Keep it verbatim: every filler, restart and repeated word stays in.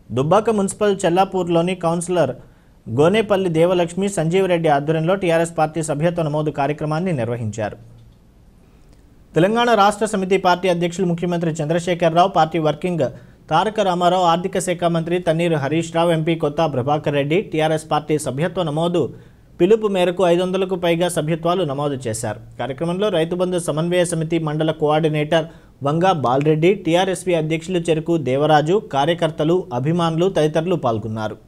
Dubbaka municipal చెల్లాపూర్లోని councillor Gonepalli Devalakshmi Sanjeevareddy ఆధ్వర్యంలో TRS party సభ్యత్వ నమోదు కార్యక్రమాన్ని నిర్వహించారు. తెలంగాణ రాష్ట్ర సమితి పార్టీ అధ్యక్షులు ముఖ్యమంత్రి చంద్రశేఖరరావు, పార్టీ వర్కింగ్ తారక రామారావు, ఆర్థిక శాఖ మంత్రి తన్నీరు హరీష్ రావు, ఎంపీ కొత్త ప్రభాకర్ రెడ్డి టీఆర్ఎస్ పార్టీ సభ్యత్వ నమోదు పిలుపు మేరకు ఐదు వందలకు పైగా సభ్యత్వాలు నమోదు చేశారు. కార్యక్రమంలో రైతు బంధు సమన్వయ సమితి మండల కోఆర్డినేటర్ వంగా బాలరెడ్డి, టీఆర్ఎస్పీ అధ్యక్షులు చెరుకు దేవరాజు, కార్యకర్తలు, అభిమానులు తదితరులు పాల్గొన్నారు.